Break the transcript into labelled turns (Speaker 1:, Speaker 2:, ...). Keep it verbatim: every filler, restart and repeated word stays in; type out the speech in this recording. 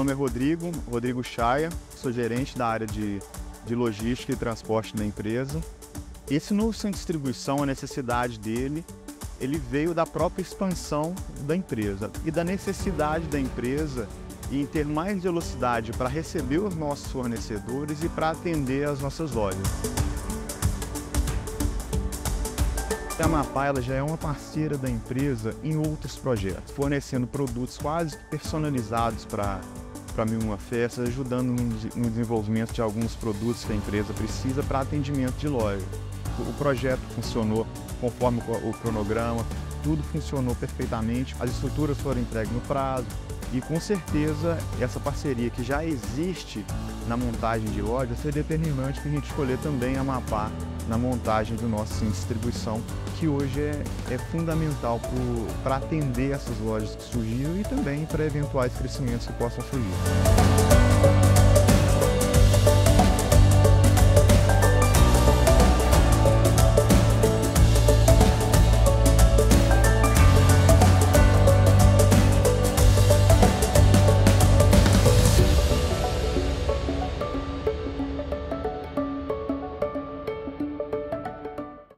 Speaker 1: nome é Rodrigo, Rodrigo Chaia, sou gerente da área de, de logística e transporte da empresa. Esse novo centro de distribuição, a necessidade dele, ele veio da própria expansão da empresa e da necessidade da empresa em ter mais velocidade para receber os nossos fornecedores e para atender as nossas lojas. A Amapá ela já é uma parceira da empresa em outros projetos, fornecendo produtos quase personalizados para para mim uma festa, ajudando no desenvolvimento de alguns produtos que a empresa precisa para atendimento de loja. O projeto funcionou conforme o cronograma, tudo funcionou perfeitamente, as estruturas foram entregues no prazo e com certeza essa parceria que já existe na montagem de lojas foi determinante para a gente escolher também a Amapá na montagem do nosso centro de distribuição, que hoje é, é fundamental para atender essas lojas que surgiram e também para eventuais crescimentos que possam surgir.